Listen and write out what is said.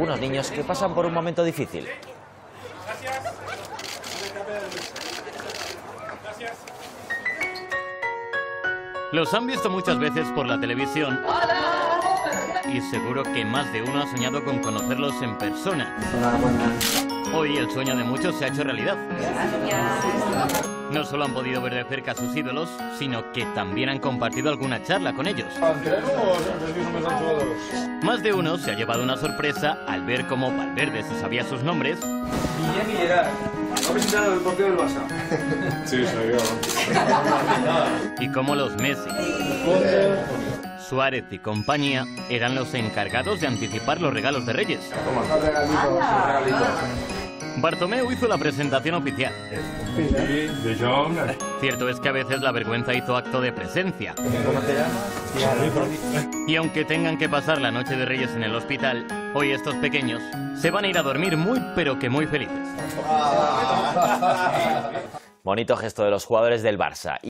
algunos niños que pasan por un momento difícil. Los han visto muchas veces por la televisión y seguro que más de uno ha soñado con conocerlos en persona. Hoy el sueño de muchos se ha hecho realidad. No solo han podido ver de cerca a sus ídolos, sino que también han compartido alguna charla con ellos. Más de uno se ha llevado una sorpresa al ver cómo Valverde se sabía sus nombres. Guillem y Gerard. ¿Ha visitado el partido del Barça? Sí, soy yo. Y cómo los Messi, Suárez y compañía eran los encargados de anticipar los regalos de Reyes. Bartomeu hizo la presentación oficial. De Jong. Cierto es que a veces la vergüenza hizo acto de presencia. Y aunque tengan que pasar la noche de Reyes en el hospital, hoy estos pequeños se van a ir a dormir muy pero que muy felices. Bonito gesto de los jugadores del Barça.